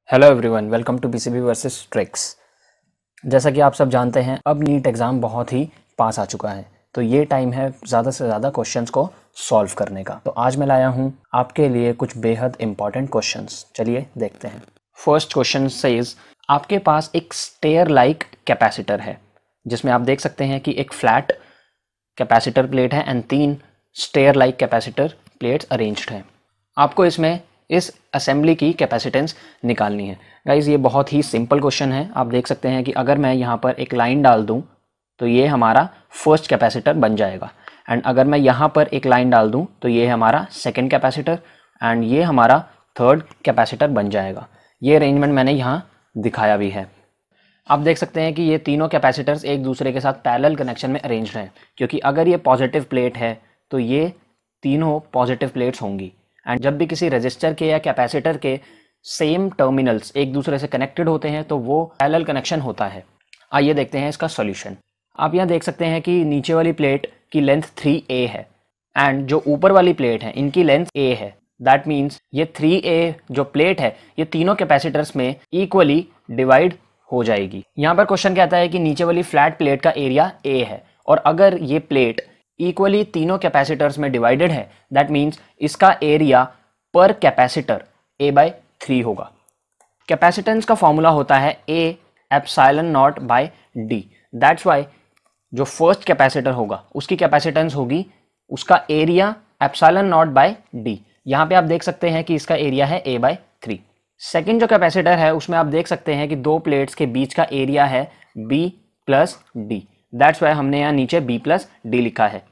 Hello everyone, welcome to PCB versus tricks. जैसा कि आप सब जानते हैं, अब नीट एग्ज़ाम बहुत ही पास आ चुका है, तो ये टाइम है ज़्यादा से ज़्यादा क्वेश्चंस को सॉल्व करने का। तो आज मैं लाया हूँ आपके लिए कुछ बेहद इंपॉर्टेंट क्वेश्चंस। चलिए देखते हैं। फर्स्ट क्वेश्चन सेज आपके पास एक स्टेयर लाइक कैपेसिटर है, जिसमें आप देख सकते हैं कि एक फ्लैट कैपेसिटर प्लेट है and 3 stair like capacitor plates arranged हैं। आपको इसमें इस असेंबली की कैपेसिटेंस निकालनी है। गाइज, ये बहुत ही सिंपल क्वेश्चन है। आप देख सकते हैं कि अगर मैं यहाँ पर एक लाइन डाल दूँ तो ये हमारा फर्स्ट कैपेसिटर बन जाएगा, एंड अगर मैं यहाँ पर एक लाइन डाल दूँ तो ये हमारा सेकंड कैपेसिटर एंड ये हमारा थर्ड कैपेसिटर बन जाएगा। ये अरेंजमेंट मैंने यहाँ दिखाया भी है। आप देख सकते हैं कि ये तीनों कैपेसिटर्स एक दूसरे के साथ पैरेलल कनेक्शन में अरेंज्ड हैं, क्योंकि अगर ये पॉजिटिव प्लेट है तो ये तीनों पॉजिटिव प्लेट्स होंगी। एंड जब भी किसी रजिस्टर के या कैपेसिटर के सेम टर्मिनल्स एक दूसरे से कनेक्टेड होते हैं तो वो पैरेलल कनेक्शन होता है। आइए देखते हैं इसका सॉल्यूशन। आप यहाँ देख सकते हैं कि नीचे वाली प्लेट की लेंथ 3a है एंड जो ऊपर वाली प्लेट है इनकी लेंथ a है। दैट मीन्स ये 3a जो प्लेट है ये तीनों कैपेसिटर्स में इक्वली डिवाइड हो जाएगी। यहाँ पर क्वेश्चन कहता है कि नीचे वाली फ्लैट प्लेट का एरिया a है, और अगर ये प्लेट इक्वली तीनों कैपेसिटर्स में डिवाइडेड है, दैट मीन्स इसका एरिया पर कैपेसिटर a/3 होगा। कैपेसिटेंस का फॉर्मूला होता है A epsilon not by D। That's why जो फर्स्ट कैपेसिटर होगा उसकी कैपेसिटेंस होगी उसका area epsilon not by D। यहाँ पे आप देख सकते हैं कि इसका एरिया है a/3। सेकेंड जो कैपेसिटर है उसमें आप देख सकते हैं कि दो प्लेट्स के बीच का एरिया है b+d। दैट्स वाई हमने यहाँ नीचे b+d लिखा है।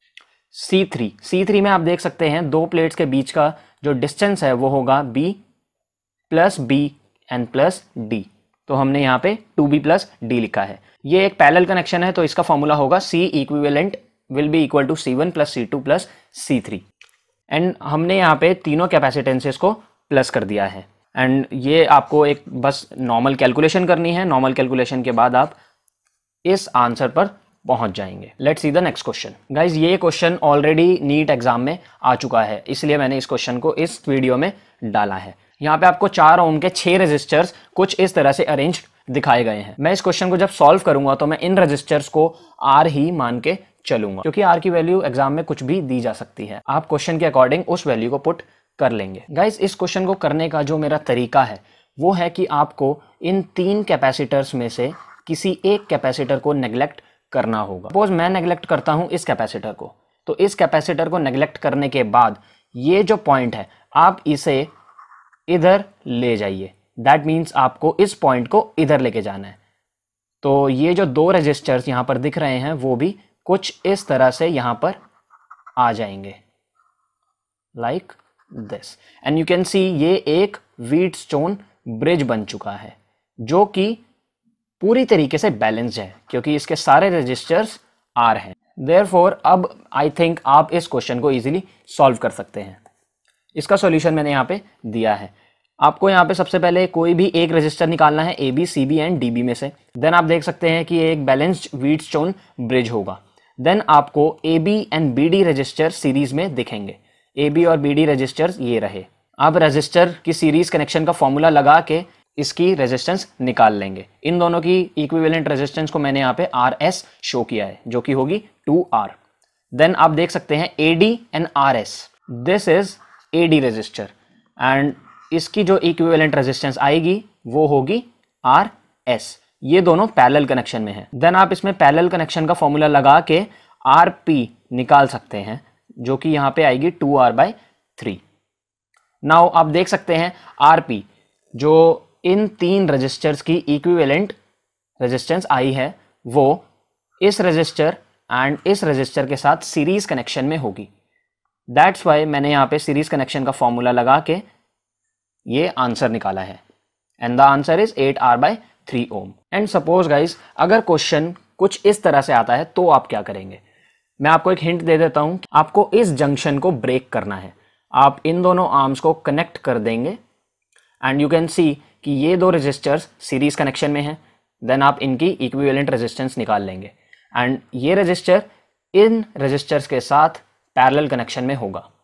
C3 में आप देख सकते हैं दो प्लेट्स के बीच का जो डिस्टेंस है वो होगा b+b एंड +d, तो हमने यहाँ पे 2b+d लिखा है। ये एक पैरेलल कनेक्शन है, तो इसका फॉर्मूला होगा C equivalent will be equal to C1 + C2 + C3। And हमने यहाँ पे तीनों कैपेसिटेंसेस को प्लस कर दिया है। एंड ये आपको एक बस नॉर्मल कैलकुलेशन करनी है। नॉर्मल कैलकुलेशन के बाद आप इस आंसर पर पहुंच जाएंगे। Let's see the next question. Guys, ये क्वेश्चन ऑलरेडी नीट एग्जाम में आ चुका है, इसलिए मैंने इस क्वेश्चन को इस वीडियो में डाला है। यहाँ पे आपको 4 ओम के 6 रजिस्टर्स कुछ इस तरह से अरेंज दिखाए गए हैं। मैं इस क्वेश्चन को जब सॉल्व करूंगा तो मैं इन रजिस्टर्स को R ही मान के चलूंगा, क्योंकि R की वैल्यू एग्जाम में कुछ भी दी जा सकती है। आप क्वेश्चन के अकॉर्डिंग उस वैल्यू को पुट कर लेंगे। गाइज, इस क्वेश्चन को करने का जो मेरा तरीका है वो है कि आपको इन 3 कैपेसिटर्स में से किसी एक कैपेसिटर को नेग्लेक्ट करना होगा। सपोज मैं नेग्लेक्ट करता हूं इस कैपेसिटर को, तो इस कैपेसिटर को नेग्लेक्ट करने के बाद ये जो पॉइंट है आप इसे इधर ले जाइए। दैट मीन्स आपको इस पॉइंट को इधर लेके जाना है। तो ये जो 2 रजिस्टर्स यहां पर दिख रहे हैं वो भी कुछ इस तरह से यहां पर आ जाएंगे, like this. And you can see ये एक व्हीटस्टोन ब्रिज बन चुका है, जो कि पूरी तरीके से बैलेंस्ड है, क्योंकि इसके सारे रजिस्टर्स R हैं। देयरफॉर अब आई थिंक आप इस क्वेश्चन को इजीली सॉल्व कर सकते हैं। इसका सॉल्यूशन मैंने यहाँ पे दिया है। आपको यहाँ पे सबसे पहले कोई भी एक रजिस्टर निकालना है AB, CB एंड DB में से। देन आप देख सकते हैं कि ये एक बैलेंस्ड व्हीटस्टोन ब्रिज होगा। देन आपको AB and BD resistor series में दिखेंगे। AB और BD रजिस्टर्स ये रहे। अब रजिस्टर की सीरीज कनेक्शन का फॉर्मूला लगा के इसकी रेजिस्टेंस निकाल लेंगे। इन दोनों की इक्विवेलेंट रेजिस्टेंस को मैंने यहाँ पे RS शो किया है, जो कि होगी 2R। देन आप देख सकते हैं AD and RS, this is AD resistor, and इसकी जो इक्विवेलेंट रेजिस्टेंस आएगी वो होगी RS। ये दोनों पैरेलल कनेक्शन में है। देन आप इसमें पैरेलल कनेक्शन का फॉर्मूला लगा के RP निकाल सकते हैं, जो कि यहाँ पे आएगी 2R/3। नाउ आप देख सकते हैं RP जो इन 3 रजिस्टर्स की इक्विवेलेंट रेजिस्टेंस आई है वो इस रजिस्टर एंड इस रजिस्टर के साथ सीरीज कनेक्शन में होगी। दैट्स वाई मैंने यहाँ पे सीरीज कनेक्शन का फॉर्मूला लगा के ये आंसर निकाला है, and the answer is 8R/3 ohm. And suppose guys, अगर क्वेश्चन कुछ इस तरह से आता है तो आप क्या करेंगे। मैं आपको एक हिंट दे देता हूं, आपको इस जंक्शन को ब्रेक करना है। आप इन दोनों आर्म्स को कनेक्ट कर देंगे एंड यू कैन सी कि ये 2 रजिस्टर्स सीरीज कनेक्शन में हैं। देन आप इनकी इक्विवेलेंट रेजिस्टेंस निकाल लेंगे, एंड ये रजिस्टर इन रजिस्टर्स के साथ पैरेलल कनेक्शन में होगा।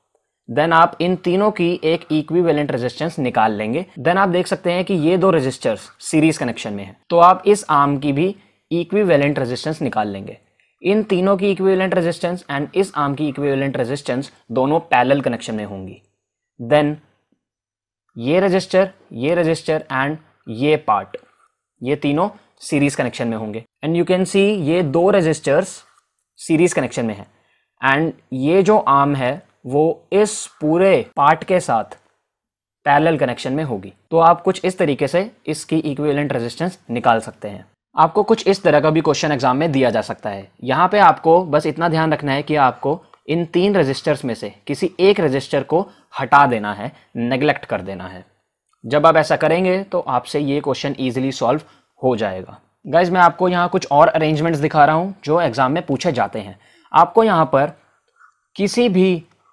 देन आप इन तीनों की एक इक्विवेलेंट रेजिस्टेंस निकाल लेंगे। देन आप देख सकते हैं कि ये दो रेजिस्टर्स सीरीज कनेक्शन में है, तो आप इस आर्म की भी इक्विवेलेंट रेजिस्टेंस निकाल लेंगे। इन तीनों की इक्विवेलेंट रेजिस्टेंस एंड इस आर्म की इक्विवेलेंट रेजिस्टेंस दोनों पैरेलल कनेक्शन में होंगी। देन ये रजिस्टर एंड ये पार्ट, ये तीनों सीरीज कनेक्शन में होंगे। एंड यू कैन सी ये दो रजिस्टर्स सीरीज कनेक्शन में है एंड ये जो आर्म है वो इस पूरे पार्ट के साथ पैरेलल कनेक्शन में होगी। तो आप कुछ इस तरीके से इसकी इक्विवेलेंट रेजिस्टेंस निकाल सकते हैं। आपको कुछ इस तरह का भी क्वेश्चन एग्जाम में दिया जा सकता है। यहाँ पे आपको बस इतना ध्यान रखना है कि आपको इन तीन रजिस्टर्स में से किसी एक रजिस्टर को हटा देना है, नेग्लेक्ट कर देना है। जब आप ऐसा करेंगे तो आपसे ये क्वेश्चन ईजिली सॉल्व हो जाएगा। गाइज मैं आपको यहाँ कुछ और अरेंजमेंट्स दिखा रहा हूँ जो एग्जाम में पूछे जाते हैं। आपको यहाँ पर किसी भी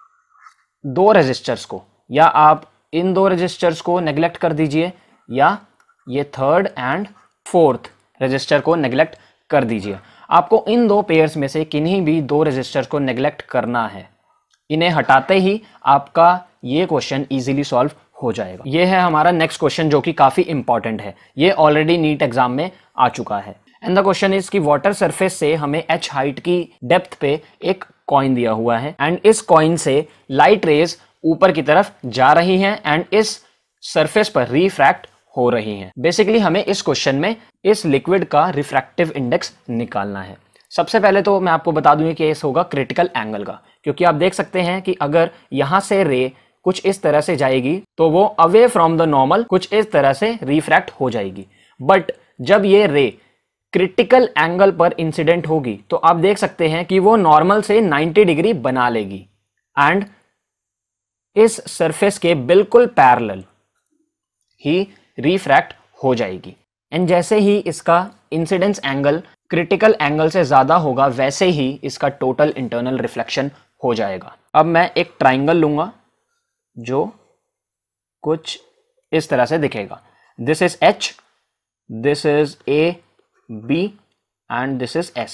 दो रजिस्टर्स को, या आप इन दो रजिस्टर्स को नेग्लेक्ट कर दीजिए या ये थर्ड एंड फोर्थ रजिस्टर को नेग्लेक्ट कर दीजिए। आपको इन दो पेयर्स में से किन्हीं भी दो रजिस्टर्स को नेग्लेक्ट करना है। इन्हें हटाते ही आपका ये क्वेश्चन इजीली सॉल्व हो जाएगा। ये है हमारा नेक्स्ट क्वेश्चन जो कि काफी इंपॉर्टेंट है। ये ऑलरेडी नीट एग्जाम में आ चुका है एंड द क्वेश्चन इज कि वाटर सरफेस से हमें h हाइट की डेप्थ पे एक कॉइन दिया हुआ है एंड इस कॉइन से लाइट रेज ऊपर की तरफ जा रही हैं एंड इस सरफेस पर रिफ्रैक्ट हो रही हैं। बेसिकली हमें इस क्वेश्चन में इस लिक्विड का रिफ्रैक्टिव इंडेक्स निकालना है। सबसे पहले तो मैं आपको बता दूं कि केस होगा क्रिटिकल एंगल का, क्योंकि आप देख सकते हैं कि अगर यहां से रे कुछ इस तरह से जाएगी तो वो अवे फ्रॉम द नॉर्मल कुछ इस तरह से रिफ्रैक्ट हो जाएगी। बट जब ये रे क्रिटिकल एंगल पर इंसिडेंट होगी तो आप देख सकते हैं कि वो नॉर्मल से 90 डिग्री बना लेगी एंड इस सरफेस के बिल्कुल पैरेलल ही रिफ्रैक्ट हो जाएगी। एंड जैसे ही इसका इंसिडेंस एंगल क्रिटिकल एंगल से ज्यादा होगा वैसे ही इसका टोटल इंटरनल रिफ्लेक्शन हो जाएगा। अब मैं एक ट्राइंगल लूंगा जो कुछ इस तरह से दिखेगा। This is H, this is A, B and this is S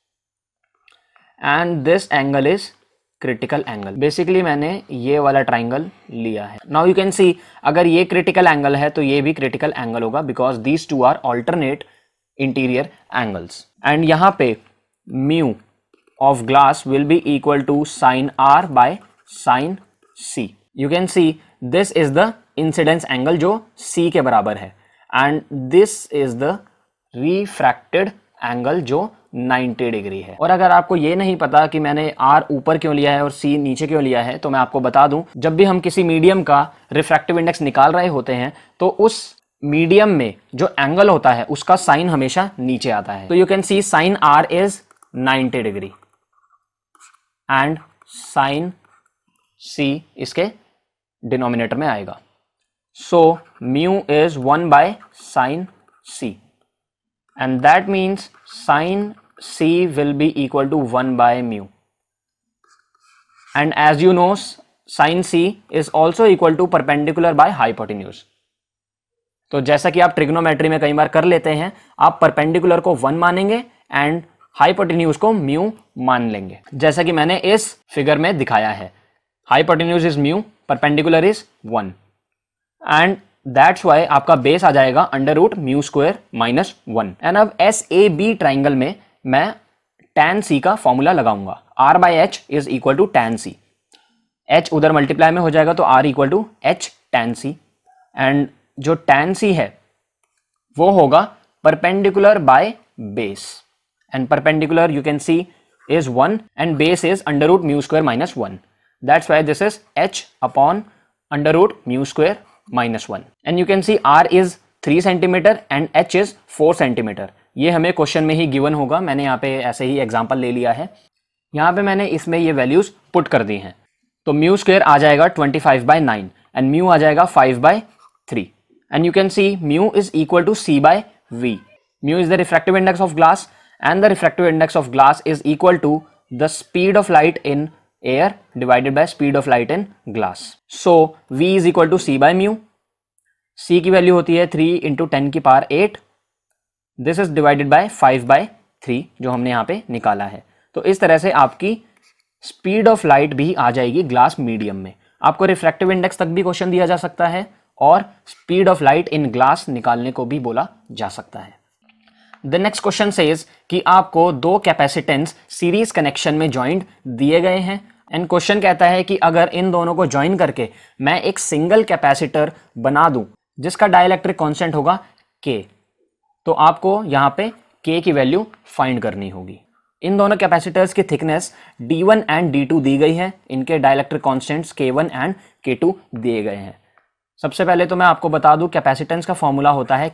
and this angle is critical angle. Basically मैंने ये वाला ट्राइंगल लिया है। नाउ यू कैन सी अगर ये क्रिटिकल एंगल है तो ये भी क्रिटिकल एंगल होगा because these two are alternate interior angles and यहाँ पे mu of glass will be equal to sine R by sine C। You can see this is the incidence angle जो C के बराबर है and this is the refracted angle जो 90 degree है। और अगर आपको ये नहीं पता कि मैंने R ऊपर क्यों लिया है और C नीचे क्यों लिया है तो मैं आपको बता दूं, जब भी हम किसी मीडियम का रिफ्रैक्टिव इंडेक्स निकाल रहे होते हैं तो उस मीडियम में जो एंगल होता है उसका साइन हमेशा नीचे आता है। तो you can see sine R is 90 degree and sine C इसके डिनोमिनेटर में आएगा। So mu is 1 by sine C and that means sin C will be equal to 1 by mu and as you know sin C is also equal to perpendicular by hypotenuse। तो जैसा कि आप trigonometry में कई बार कर लेते हैं, आप परपेंडिकुलर को 1 मानेंगे एंड हाइपोटेन्यूज को म्यू मान लेंगे, जैसा कि मैंने इस फिगर में दिखाया है। Hypotenuse is mu, perpendicular is 1 and that's why आपका बेस आ जाएगा under root mu square minus 1। And अब SAB ट्राइंगल में मैं tan C का फॉर्मूला लगाऊंगा। R by H is equal to tan C। H उधर मल्टीप्लाई में हो जाएगा तो R equal to H tan C and जो tan C है वो होगा perpendicular by base and perpendicular you can C is 1 and base is under root mu square minus 1। That's why this is H upon under root mu square minus 1 and you can see R is 3 centimetre and H is 4 centimetre. ये हमें question में ही given होगा, मैंने यहाँ पे ऐसे ही example ले लिया है। यहाँ पे मैंने इसमें ये वैल्यूज पुट कर दी हैं। तो म्यू स्क्वायर आ जाएगा 25 बाय 9 एंड म्यू आ जाएगा 5 by 3 and you can see mu is equal to C by V। Mu is the refractive index of glass and the refractive index of glass is equal to the speed of light in air divided by speed of light in glass. So V is equal to C by mu. C की value होती है 3 into 10 की power 8. This is divided by 5 by 3 जो हमने यहाँ पे निकाला है। तो इस तरह से आपकी स्पीड ऑफ लाइट भी आ जाएगी ग्लास मीडियम में। आपको रिफ्रैक्टिव इंडेक्स तक भी क्वेश्चन दिया जा सकता है और speed of light in glass निकालने को भी बोला जा सकता है। द नेक्स्ट क्वेश्चन सेज कि आपको दो कैपेसिटेंस सीरीज कनेक्शन में ज्वाइंट दिए गए हैं एंड क्वेश्चन कहता है कि अगर इन दोनों को ज्वाइन करके मैं एक सिंगल कैपेसिटर बना दूं जिसका डाइलेक्ट्रिक कांस्टेंट होगा K, तो आपको यहां पे K की वैल्यू फाइंड करनी होगी। इन दोनों कैपेसिटर्स की थिकनेस D1 एंड D2 दी गई है, इनके dielectric constants K1 and K2 दिए गए हैं। सबसे पहले तो मैं आपको बता दूं कैपेसिटेंस का फॉर्मूला होता है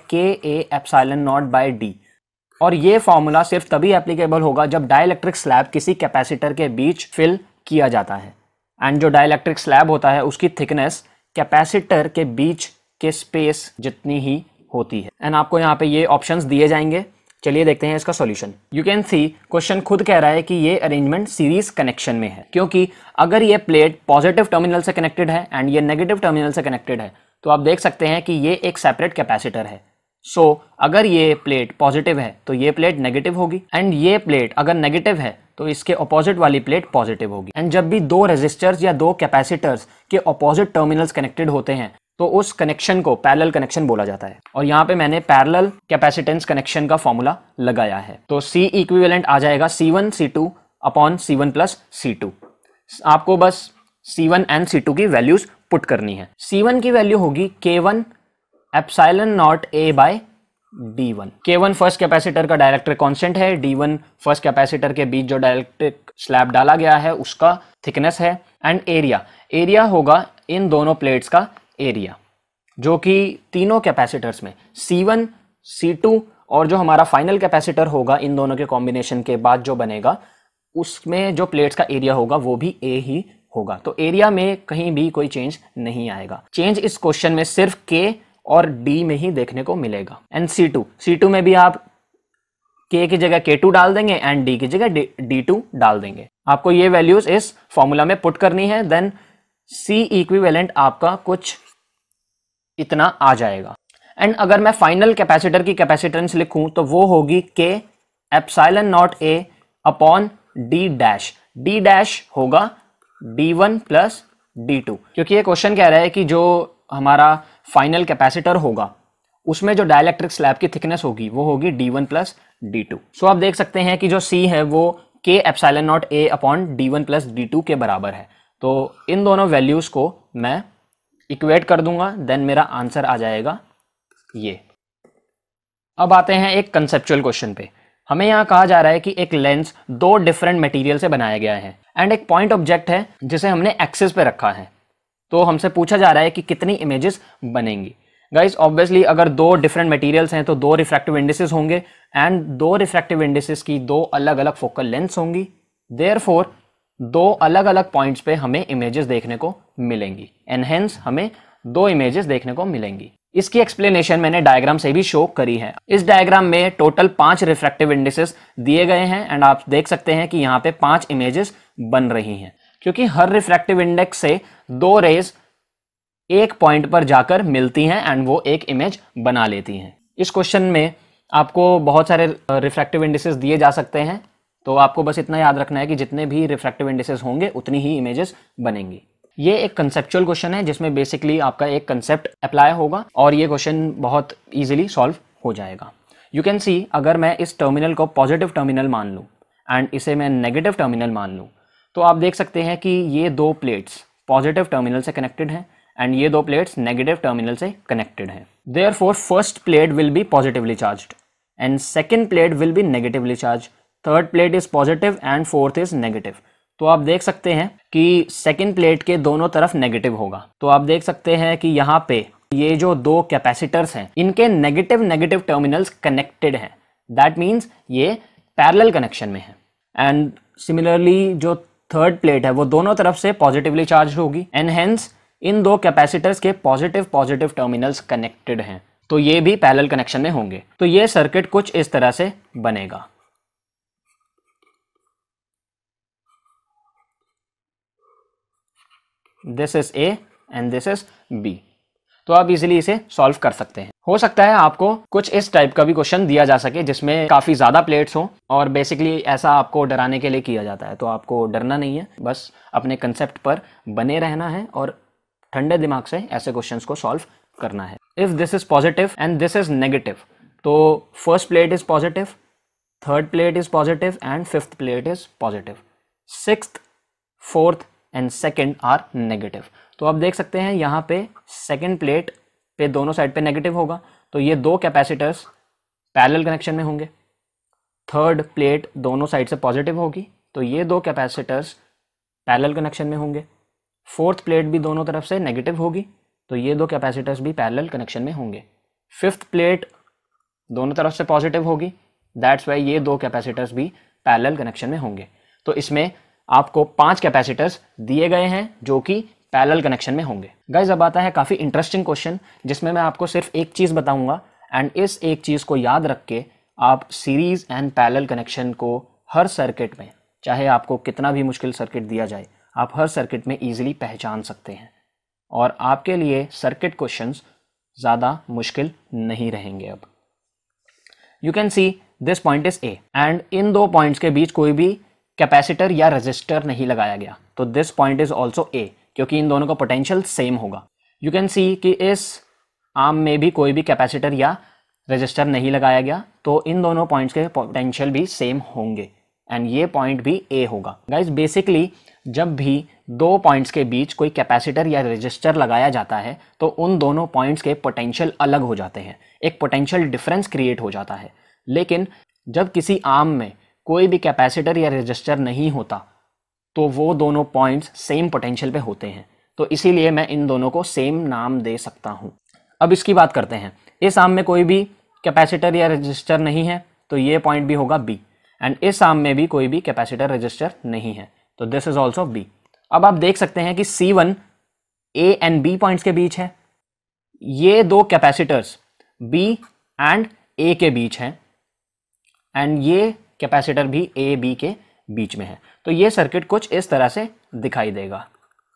Ka(ε0/d) और ये फॉर्मूला सिर्फ तभी एप्लीकेबल होगा जब डाइलेक्ट्रिक स्लैब किसी कैपेसिटर के बीच फिल किया जाता है एंड जो डाइलेक्ट्रिक स्लैब होता है उसकी थिकनेस कैपेसिटर के बीच के स्पेस जितनी ही होती है। एंड आपको यहाँ पे ये ऑप्शंस दिए जाएंगे। चलिए देखते हैं इसका solution. You can see question खुद कह रहा है कि ये अरेंजमेंट सीरीज कनेक्शन में है, क्योंकि अगर ये प्लेट पॉजिटिव टर्मिनल से कनेक्टेड है एंड ये नेगेटिव टर्मिनल से कनेक्टेड है तो आप देख सकते हैं कि ये एक सेपरेट कैपेसिटर है। सो अगर ये प्लेट पॉजिटिव है तो ये प्लेट नेगेटिव होगी एंड ये प्लेट अगर नेगेटिव है तो इसके ऑपोजिट वाली प्लेट पॉजिटिव होगी। एंड जब भी दो रेजिस्टर्स या दो कैपेसिटर्स के ऑपोजिट टर्मिनल्स कनेक्टेड होते हैं तो उस कनेक्शन को पैरेलल कनेक्शन बोला जाता है। और यहाँ पे मैंने पैरेलल कैपेसिटेंस कनेक्शन का फॉर्मूला लगाया है, तो C इक्विवेलेंट आ जाएगा C1 C2 upon C1 plus C2। आपको बस C1 एंड C2 की वैल्यूज पुट करनी है। C1 की वैल्यू होगी K1 epsilon A by D1। K1 first capacitor का डाइलेक्ट्रिक कांस्टेंट है, D1 फर्स्ट कैपेसिटर के बीच जो डाइलेक्ट्रिक स्लैब डाला गया है उसका थिकनेस है एंड एरिया होगा इन दोनों प्लेट्स का एरिया, जो कि तीनों कैपेसिटर्स में C1 C2 और जो हमारा फाइनल कैपेसिटर होगा इन दोनों के कॉम्बिनेशन के बाद जो बनेगा उसमें जो प्लेट्स का एरिया होगा वो भी A ही होगा। तो एरिया में कहीं भी कोई चेंज नहीं आएगा। चेंज इस क्वेश्चन में सिर्फ K और D में ही देखने को मिलेगा। एंड C2 में भी आप K की जगह K2 डाल देंगे एंड D की जगह D2 डाल देंगे। आपको ये वैल्यूज इस फॉर्मूला में पुट करनी है, देन C इक्विवेलेंट आपका कुछ इतना आ जाएगा। एंड अगर मैं फाइनल कैपेसिटर की कैपेसिटेंस लिखूं तो वो होगी K epsilon A upon D dash होगा D1 प्लस D2, क्योंकि ये क्वेश्चन कह रहा है कि जो हमारा फाइनल कैपेसिटर होगा उसमें जो डाइलेक्ट्रिक स्लैब की थिकनेस होगी वो होगी D1 प्लस D2। सो आप देख सकते हैं कि जो C है वो K epsilon A upon D1 plus D2 के बराबर है। तो इन दोनों वैल्यूज को मैं इक्वेट कर दूंगा, देन मेरा आंसर आ जाएगा ये। अब आते हैं एक कंसेप्चुअल क्वेश्चन पे। हमें यहाँ कहा जा रहा है कि एक लेंस दो डिफरेंट मटेरियल से बनाया गया है एंड एक पॉइंट ऑब्जेक्ट है जिसे हमने एक्सिस पे रखा है। तो हमसे पूछा जा रहा है कि कितनी इमेजेस बनेंगी। गाइस ऑब्वियसली अगर दो डिफरेंट मटेरियल्स हैं तो दो रिफ्रैक्टिव इंडिसेस होंगे एंड दो रिफ्रैक्टिव इंडिसेस की दो अलग अलग फोकल लेंथ्स होंगी, देयरफॉर दो अलग अलग पॉइंट्स पे हमें इमेजेस देखने को मिलेंगी एंड हेंस हमें दो इमेजेस देखने को मिलेंगी। इसकी एक्सप्लेनेशन मैंने डायग्राम से भी शो करी है। इस डायग्राम में टोटल 5 रिफ्रैक्टिव इंडिसेस दिए गए हैं एंड आप देख सकते हैं कि यहाँ पे 5 इमेजेस बन रही हैं, क्योंकि हर रिफ्रैक्टिव इंडेक्स से दो रेज एक पॉइंट पर जाकर मिलती हैं एंड वो एक इमेज बना लेती हैं। इस क्वेश्चन में आपको बहुत सारे रिफ्रैक्टिव इंडिसेस दिए जा सकते हैं, तो आपको बस इतना याद रखना है कि जितने भी रिफ्रैक्टिव इंडिसेस होंगे उतनी ही इमेजेस बनेंगी। ये एक कंसेप्चुअल क्वेश्चन है जिसमें बेसिकली आपका एक कंसेप्ट अप्लाई होगा और ये क्वेश्चन बहुत इजीली सॉल्व हो जाएगा। यू कैन सी अगर मैं इस टर्मिनल को पॉजिटिव टर्मिनल मान लूँ एंड इसे मैं नेगेटिव टर्मिनल मान लूँ तो आप देख सकते हैं कि ये दो प्लेट्स पॉजिटिव टर्मिनल से कनेक्टेड हैं एंड ये दो प्लेट्स नेगेटिव टर्मिनल से कनेक्टेड हैं। Therefore first plate will be positively charged and second plate will be negatively charged, third plate is positive and fourth is negative. तो आप देख सकते हैं कि सेकेंड प्लेट के दोनों तरफ नेगेटिव होगा। तो आप देख सकते हैं कि यहाँ पे ये जो दो कैपेसिटर्स हैं इनके नेगेटिव टर्मिनल्स कनेक्टेड हैं, दैट मीन्स ये पैरेलल कनेक्शन में है। एंड सिमिलरली जो थर्ड प्लेट है वो दोनों तरफ से पॉजिटिवली चार्ज होगी एंड हेंस इन दो कैपेसिटर्स के पॉजिटिव टर्मिनल्स कनेक्टेड हैं, तो ये भी पैरेलल कनेक्शन में होंगे। तो ये सर्किट कुछ इस तरह से बनेगा। This is A and this is B। तो आप इजीली इसे सॉल्व कर सकते हैं। हो सकता है आपको कुछ इस टाइप का भी क्वेश्चन दिया जा सके जिसमें काफ़ी ज़्यादा प्लेट्स हो, और बेसिकली ऐसा आपको डराने के लिए किया जाता है। तो आपको डरना नहीं है, बस अपने कंसेप्ट पर बने रहना है और ठंडे दिमाग से ऐसे क्वेश्चंस को सॉल्व करना है। If this is positive and this is negative, तो first plate is positive, third plate is positive and fifth plate is positive, sixth, fourth and second are negative. तो आप देख सकते हैं यहाँ पे सेकेंड प्लेट पे दोनों साइड पे नेगेटिव होगा, तो ये दो कैपेसिटर्स पैरेलल कनेक्शन में होंगे। थर्ड प्लेट दोनों साइड से पॉजिटिव होगी, तो ये दो कैपेसिटर्स पैरेलल कनेक्शन में होंगे। फोर्थ प्लेट भी दोनों तरफ से नेगेटिव होगी, तो ये दो कैपेसिटर्स भी पैरेलल कनेक्शन में होंगे। फिफ्थ प्लेट दोनों तरफ से पॉजिटिव होगी, दैट्स वाई ये दो कैपेसिटर्स भी पैरेलल कनेक्शन में होंगे। तो इसमें आपको 5 कैपेसिटर्स दिए गए हैं जो कि पैरेलल कनेक्शन में होंगे। गाइस, अब आता है काफ़ी इंटरेस्टिंग क्वेश्चन जिसमें मैं आपको सिर्फ एक चीज़ बताऊंगा, एंड इस एक चीज़ को याद रख के आप सीरीज़ एंड पैरेलल कनेक्शन को हर सर्किट में, चाहे आपको कितना भी मुश्किल सर्किट दिया जाए, आप हर सर्किट में ईजिली पहचान सकते हैं और आपके लिए सर्किट क्वेश्चंस ज़्यादा मुश्किल नहीं रहेंगे। अब you can see this point is A, and इन दो पॉइंट्स के बीच कोई भी कैपेसिटर या रेजिस्टर नहीं लगाया गया, तो this point is also A, क्योंकि इन दोनों का पोटेंशियल सेम होगा। यू कैन सी कि इस आर्म में भी कोई भी कैपेसिटर या रेजिस्टर नहीं लगाया गया, तो इन दोनों पॉइंट्स के पोटेंशियल भी सेम होंगे एंड ये पॉइंट भी ए होगा। गाइज, बेसिकली जब भी दो पॉइंट्स के बीच कोई कैपेसिटर या रेजिस्टर लगाया जाता है तो उन दोनों पॉइंट्स के पोटेंशियल अलग हो जाते हैं, एक पोटेंशियल डिफरेंस क्रिएट हो जाता है। लेकिन जब किसी आर्म में कोई भी कैपेसिटर या रेजिस्टर नहीं होता तो वो दोनों पॉइंट्स सेम पोटेंशियल पे होते हैं, तो इसीलिए मैं इन दोनों को सेम नाम दे सकता हूँ। अब इसकी बात करते हैं। इस आर्म में कोई भी कैपेसिटर या रेजिस्टर नहीं है, तो ये पॉइंट भी होगा बी, एंड इस आर्म में भी कोई भी कैपेसिटर रेजिस्टर नहीं है, तो दिस इज ऑल्सो बी। अब आप देख सकते हैं कि C1 A and B points के बीच है, ये दो कैपेसिटर्स बी एंड ए के बीच हैं, एंड ये कैपेसिटर भी ए बी के बीच में है। तो ये सर्किट कुछ इस तरह से दिखाई देगा।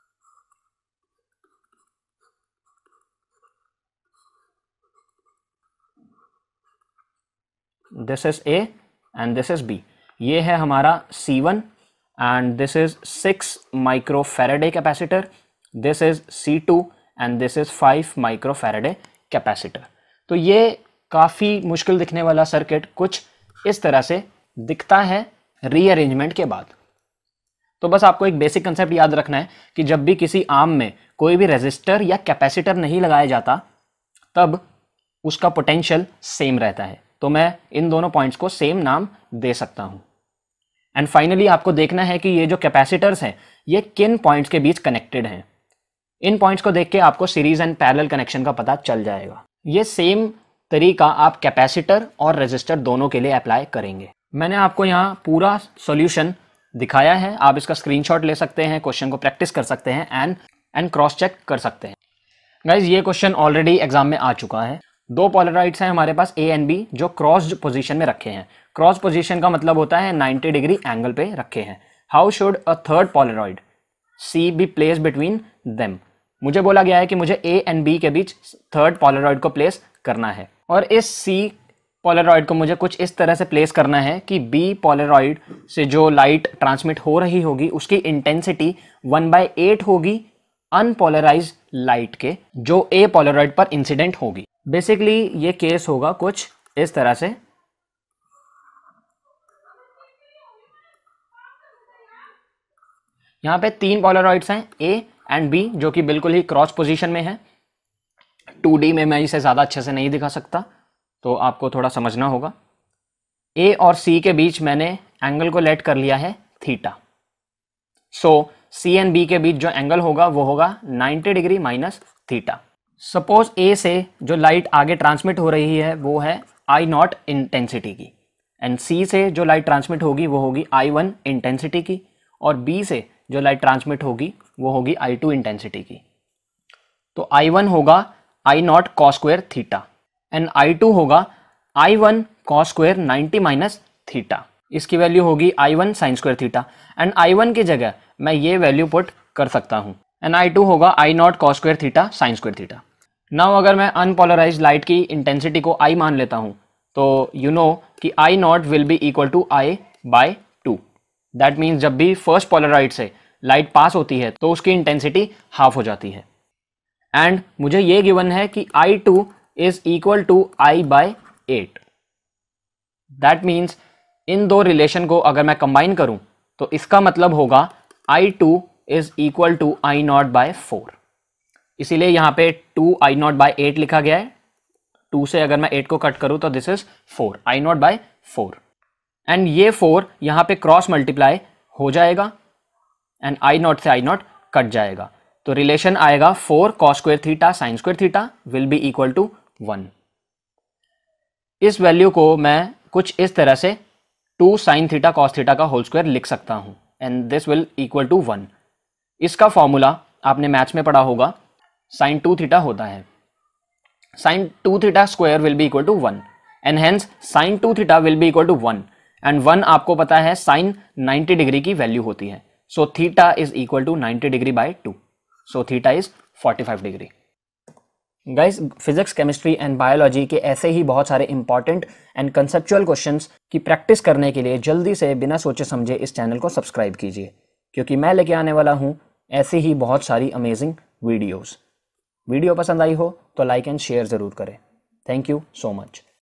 This is A and this is B. ये है हमारा C1 and this is 6 microfarad capacitor, this is C2 and this is 5 microfarad capacitor. तो ये काफ़ी मुश्किल दिखने वाला सर्किट कुछ इस तरह से दिखता है रीअरेंजमेंट के बाद। तो बस आपको एक बेसिक कंसेप्ट याद रखना है कि जब भी किसी आर्म में कोई भी रेजिस्टर या कैपेसिटर नहीं लगाया जाता तब उसका पोटेंशियल सेम रहता है, तो मैं इन दोनों पॉइंट्स को सेम नाम दे सकता हूं। एंड फाइनली आपको देखना है कि ये जो कैपेसिटर्स हैं ये किन पॉइंट्स के बीच कनेक्टेड हैं। इन पॉइंट्स को देख के आपको सीरीज एंड पैरेलल कनेक्शन का पता चल जाएगा। ये सेम तरीका आप कैपेसिटर और रेजिस्टर दोनों के लिए अप्लाई करेंगे। मैंने आपको यहाँ पूरा सॉल्यूशन दिखाया है, आप इसका स्क्रीनशॉट ले सकते हैं, क्वेश्चन को प्रैक्टिस कर सकते हैं एंड क्रॉस चेक कर सकते हैं। गाइज, ये क्वेश्चन ऑलरेडी एग्जाम में आ चुका है। दो पोलराइड्स हैं हमारे पास ए एंड बी जो क्रॉस पोजीशन में रखे हैं। क्रॉस पोजीशन का मतलब होता है 90 डिग्री एंगल पे रखे हैं। How should a third polaroid C be placed between them. मुझे बोला गया है कि मुझे ए एंड बी के बीच थर्ड पोलराइड को प्लेस करना है, और इस सी पोलराइड को मुझे कुछ इस तरह से प्लेस करना है कि बी पोलराइड से जो लाइट ट्रांसमिट हो रही होगी उसकी इंटेंसिटी 1/8 होगी अनपोलराइज लाइट के जो ए पोलराइड पर इंसिडेंट होगी। बेसिकली ये केस होगा कुछ इस तरह से। यहाँ पे 3 पोलराइड्स हैं ए एंड बी जो कि बिल्कुल ही क्रॉस पोजीशन में है। 2D में मैं इसे ज़्यादा अच्छे से नहीं दिखा सकता, तो आपको थोड़ा समझना होगा। ए और सी के बीच मैंने एंगल को लेट कर लिया है theta. So C and B के बीच जो एंगल होगा वो होगा 90 degree minus theta. Suppose A से जो लाइट आगे ट्रांसमिट हो रही है वो है I0 इंटेंसिटी की, एंड सी से जो लाइट ट्रांसमिट होगी वो होगी I1 इंटेंसिटी की, और बी से जो लाइट ट्रांसमिट होगी वो होगी I2 इंटेंसिटी की। तो I1 होगा I0 cos square theta and I2 होगा I1 cos square 90 minus theta. इसकी वैल्यू होगी I1 sin square theta, and I1 की जगह मैं ये वैल्यू पुट कर सकता हूँ, एंड I2 होगा I0 cos square theta sin square theta. Now अगर मैं अनपोलराइज्ड लाइट की इंटेंसिटी को I मान लेता हूं, तो यू नो कि I not will be equal to I by 2। That means जब भी फर्स्ट पोलराइड से लाइट पास होती है तो उसकी इंटेंसिटी हाफ हो जाती है। एंड मुझे ये गिवन है कि I2 is equal to I by 8। That means इन दो रिलेशन को अगर मैं कंबाइन करूं तो इसका मतलब होगा I2 is equal to I not by 4। इसीलिए यहां पे 2 I नॉट बाय 8 लिखा गया है। 2 से अगर मैं 8 को कट करूं तो this is 4, I not by 4। And ये 4 यहां पे क्रॉस मल्टीप्लाई हो जाएगा एंड I नॉट से I नॉट कट जाएगा, तो रिलेशन आएगा 4 cos square theta sin square theta will be equal to 1। इस वैल्यू को मैं कुछ इस तरह से 2 sin थीटा cos थीटा का होल स्क्वायर लिख सकता हूं and this will equal to 1। इसका फॉर्मूला आपने मैथ्स में पढ़ा होगा, sin 2 थीटा होता है sin 2 theta square will be equal to 1 and hence sin 2 theta will be equal to 1 and 1 आपको पता है sin 90 डिग्री की वैल्यू होती है। So theta is equal to 90 degree by 2, so theta is 45 degree. Guys, physics, chemistry and biology के ऐसे ही बहुत सारे इंपॉर्टेंट एंड कंसेप्चुअल क्वेश्चंस की प्रैक्टिस करने के लिए जल्दी से बिना सोचे समझे इस चैनल को सब्सक्राइब कीजिए, क्योंकि मैं लेके आने वाला हूं ऐसे ही बहुत सारी अमेजिंग वीडियोस। वीडियो पसंद आई हो तो लाइक एंड शेयर ज़रूर करें। Thank you so much.